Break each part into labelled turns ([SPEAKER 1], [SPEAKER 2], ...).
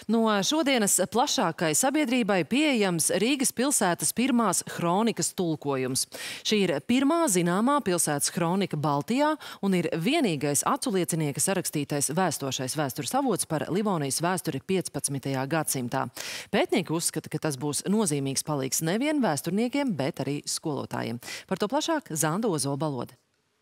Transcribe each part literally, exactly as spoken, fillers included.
[SPEAKER 1] No šodienas plašākai sabiedrībai pieejams Rīgas pilsētas pirmās hronikas tulkojums. Šī ir pirmā zināmā pilsētas hronika Baltijā un ir vienīgais aculiecinieka sarakstītais vēstošais vēstures avots par Livonijas vēsturi piecpadsmitajā gadsimtā. Pētnieki uzskata, ka tas būs nozīmīgs palīgs nevien vēsturniekiem, bet arī skolotājiem. Par to plašāk Zanda Ozola-Balode.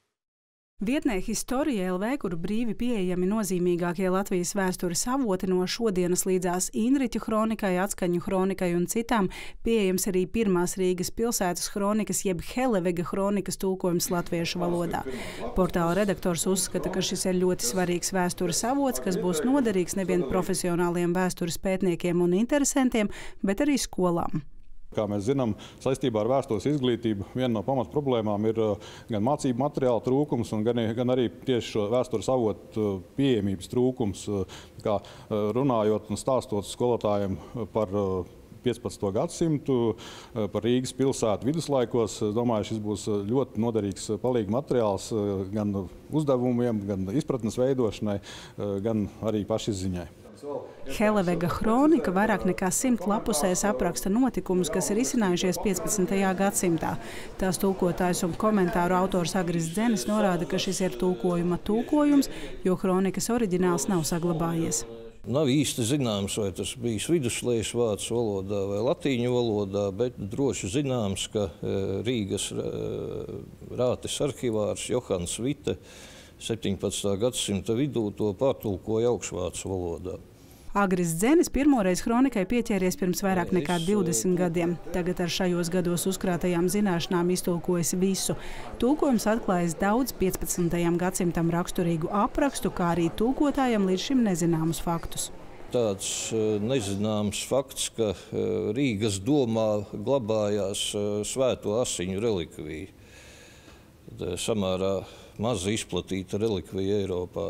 [SPEAKER 2] Vietnē Historija L V, kur brīvi pieejami nozīmīgākie Latvijas vēstures avoti no šodienas līdzās Inriķu hronikai, Atskaņu hronikai un citām, pieejams arī pirmās Rīgas pilsētas hronikas jeb Helevega hronikas tulkojums latviešu valodā. Portāla redaktors uzskata, ka šis ir ļoti svarīgs vēstures avots, kas būs noderīgs nevien profesionāliem vēstures pētniekiem un interesantiem, bet arī skolām.
[SPEAKER 3] Kā mēs zinām, saistībā ar vēstures izglītību viena no pamatproblēmām ir gan mācību materiāla trūkums, gan, gan arī tieši šo vēstures avotu pieejamības trūkums. Kā runājot un stāstot skolotājiem par piecpadsmito gadsimtu, par Rīgas pilsētu viduslaikos, es domāju, šis būs ļoti noderīgs palīga materiāls gan uzdevumiem, gan izpratnes veidošanai, gan arī pašizziņai.
[SPEAKER 2] Helevega hronika vairāk nekā simt lapusēs apraksta notikumus, kas ir izcinājušies piecpadsmitajā gadsimtā. Tās tulkotājs un komentāru autors Agris Dzenis norāda, ka šis ir tulkojuma tulkojums, jo hronikas oriģināls nav saglabājies.
[SPEAKER 4] Nav īsti zināms, vai tas bijis viduslējas vācu valodā vai latīņu valodā, bet droši zināms, ka Rīgas rātes arhivārs Johans Vite septiņpadsmitā gadsimta vidū to pārtulkoja augšvācu valodā.
[SPEAKER 2] Agris Dzenis pirmoreiz hronikai pieķēries pirms vairāk nekā divdesmit gadiem. Tagad ar šajos gados uzkrātajām zināšanām iztulkojas visu. Tulkojums atklājas daudz piecpadsmitajam gadsimtam raksturīgu aprakstu, kā arī tulkotājiem līdz šim nezināmus faktus.
[SPEAKER 4] Tāds nezināms fakts, ka Rīgas domā glabājās svēto asiņu relikvija. Samērā maz izplatīta relikvija Eiropā.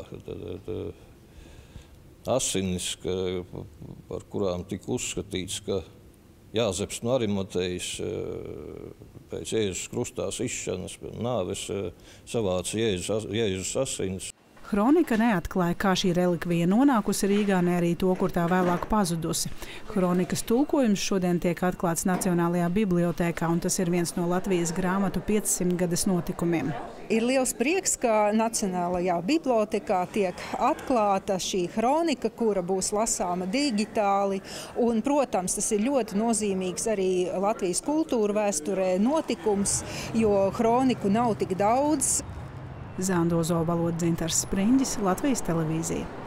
[SPEAKER 4] Asinis, ka, par kurām tika uzskatīts, ka Jāzeps no Arimatejas pēc Jēzus krustās izšanas nāves savāca Jēzus, Jēzus asinis.
[SPEAKER 2] Hronika neatklāja, kā šī relikvija nonākusi Rīgā, ne arī to, kur tā vēlāk pazudusi. Hronikas tulkojums šodien tiek atklāts Nacionālajā bibliotēkā, un tas ir viens no Latvijas grāmatu piecsimtgades notikumiem.
[SPEAKER 5] Ir liels prieks, ka Nacionālajā bibliotēkā tiek atklāta šī hronika, kura būs lasāma digitāli. Un, protams, tas ir ļoti nozīmīgs arī Latvijas kultūra vēsturē notikums, jo hroniku nav tik daudz.
[SPEAKER 2] Zanda Ozola-Balode, Dzintars Spriņģis, Latvijas televīzija.